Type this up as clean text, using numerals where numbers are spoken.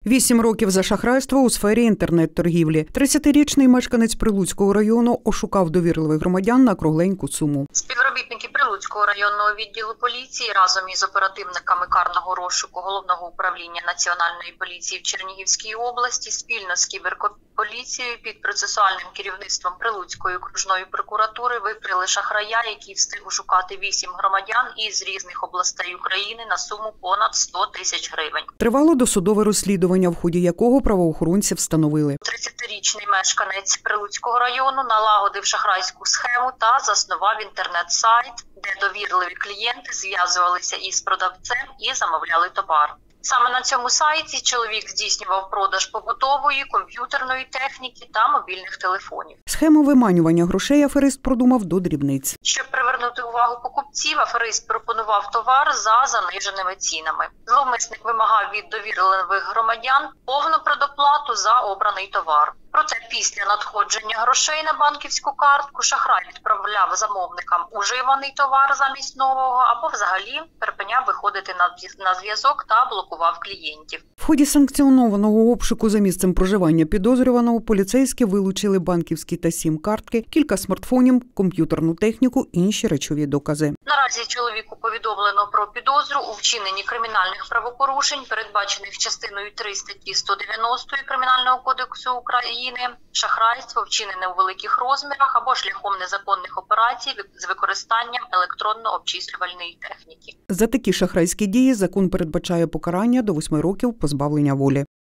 8 років за шахрайство у сфері інтернет-торгівлі. 30-річний мешканець Прилуцького району ошукав довірливих громадян на кругленьку суму. Співробітники Прилуцького районного відділу поліції разом із оперативниками карного розшуку Головного управління Національної поліції в Чернігівській області спільно з кіберполіцією під процесуальним керівництвом Прилуцької окружної прокуратури викрили шахрая, який встиг ошукати 8 громадян із різних областей України на суму понад 100 тисяч гривень. Тривало досудове розслідування, в ході якого правоохоронці встановили. 30-річний мешканець Прилуцького району налагодив шахрайську схему та заснував інтернет-сайт, де довірливі клієнти зв'язувалися із продавцем і замовляли товар. Саме на цьому сайті чоловік здійснював продаж побутової, комп'ютерної техніки та мобільних телефонів. Схему виманювання грошей аферист продумав до дрібниць. Щоб привернути увагу покупців, аферист пропонував товар за заниженими цінами. Зловмисник вимагав від довірливих громадян повну предоплату за обраний товар. Проте після надходження грошей на банківську картку шахрай відправляв замовникам уживаний товар замість нового або взагалі припиняв виходити на зв'язок та блокував клієнтів. В ході санкціонованого обшуку за місцем проживання підозрюваного поліцейські вилучили банківські та сім-картки, кілька смартфонів, комп'ютерну техніку, інші речові докази. Наразі чоловіку повідомлено про підозру у вчиненні кримінальних правопорушень, передбачених частиною 3 статті 190 Кримінального кодексу України, шахрайство, вчинене у великих розмірах або шляхом незаконних операцій з використанням електронно-обчислювальної техніки. За такі шахрайські дії закон передбачає покарання до 8 років позбавлення волі.